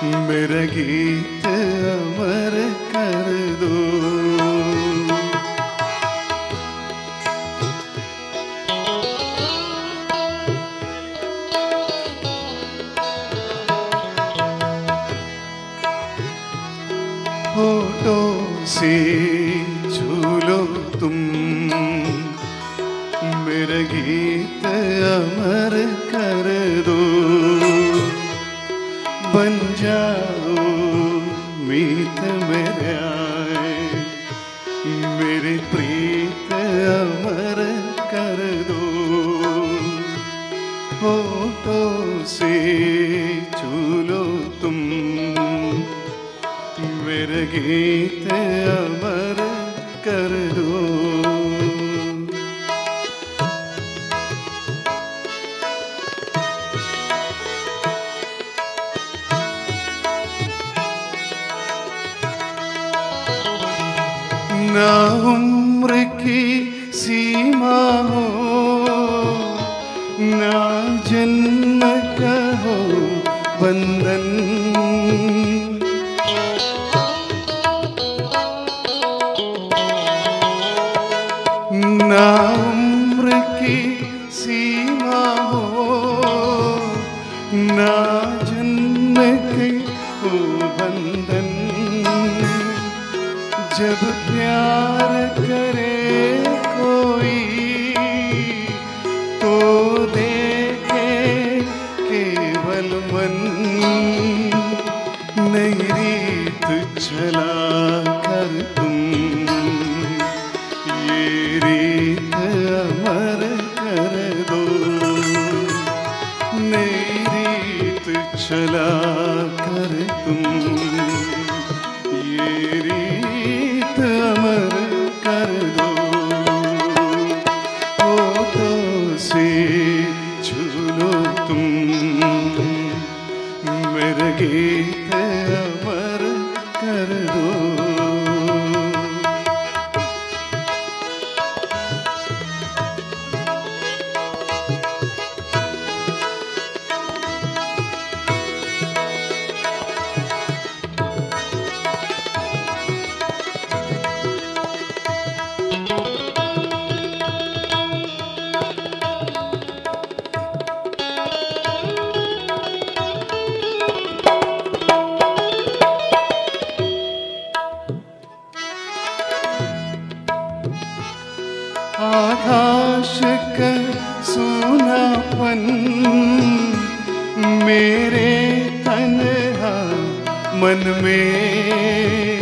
मेरा गीत अमर कर दो। होठों से छू लो तुम मेरा गीत अमर कर दो। बन जाओ मीत मेरे आए मेरे प्रीत अमर कर दो। होठों से छू लो तुम मेरा गीत अमर कर दो। ना उम्र की सीमा हो ना जन्म का हो बंधन। ना उम्र की सीमा हो ना जन्म के हो बंधन। जब प्यार करे कोई तो देखे केवल मन। नई रीत चला कर तुम ये रीत अमर कर दो। नई रीत चला कर तुम ये रीत अमर कर दो। होठों से छू लो तुम मेरा गीत अमर कर दो। आकाश का सूनापन मेरे तन्हा मन में।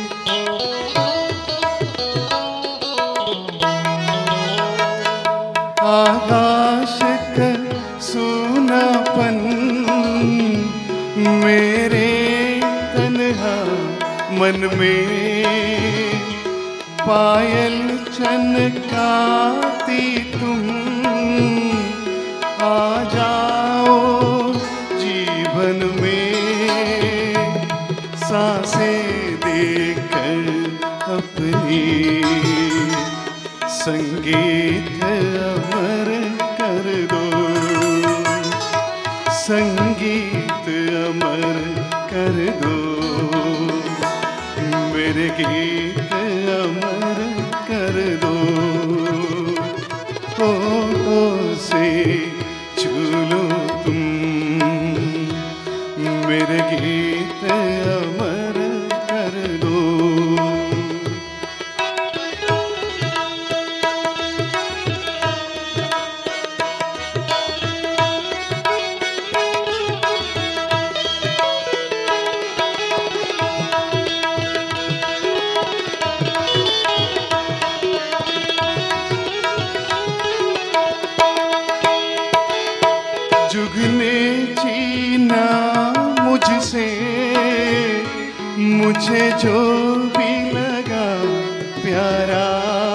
आकाश का सूनापन मेरे तन्हा मन में। पायल छनकाती तुम आ जाओ जीवन में। सांसें देकर अपनी संगीत अमर कर दो। संगीत अमर कर दो मेरे गीत अमर कर दो। होठों से छू लो तुम मेरे गीत अमर कर दो। जुग ने छीना मुझसे मुझे जो भी लगा प्यारा।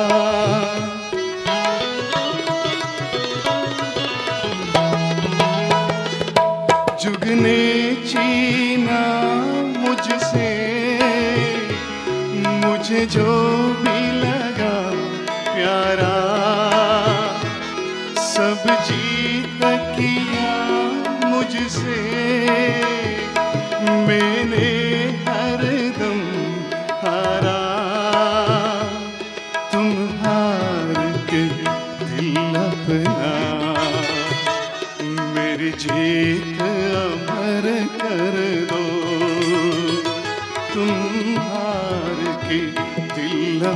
जुग ने छीना मुझसे मुझे जो भी लगा प्यारा। सब जीत किया मुझसे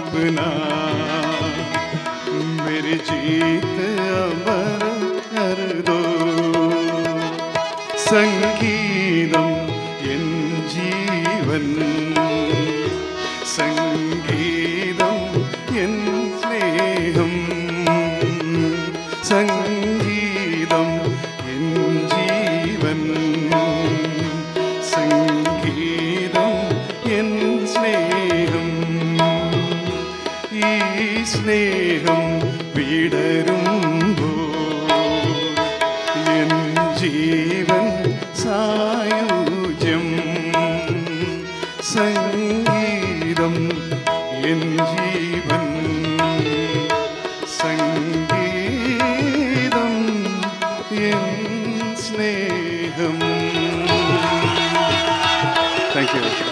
अपना मेरी जीत अमर कर दो സംഗീതം എൻ ജീവൻ സംഗീതം എൻ സ്നേഹം സംഗീതം എൻ ജീവൻ സംഗീതം എൻ സ്നേഹം ഈ സ്നേഹം വിടരുമ്പോൾ എൻ ജീവൻ സായുജ്യം സംഗീതം എൻ ജീവൻ സംഗീതം എൻ സ്നേഹം. Thank U.